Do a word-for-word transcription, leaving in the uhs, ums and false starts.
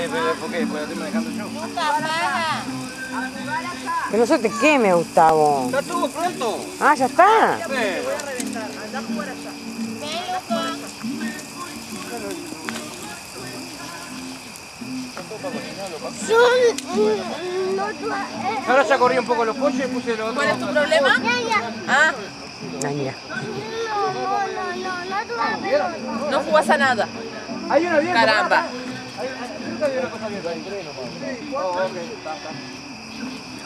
pero ¿por qué? ¿Porque estoy manejando yo? Puta paga. Que no se te queme, Gustavo. Está todo pronto. Ah, ¿ya está? Sí. Te voy a reventar. Andá a jugar allá. Ven, loco. Ahora ya corrí un poco los pollos y puse los otros. ¿Cuál es tu problema? Ah, Ah, mira. no jugás a nada. Hay una abierta. Caramba. Hay, hay, creo que había una cosa abierta ahí, tres nomás. Oh, ok, está, está.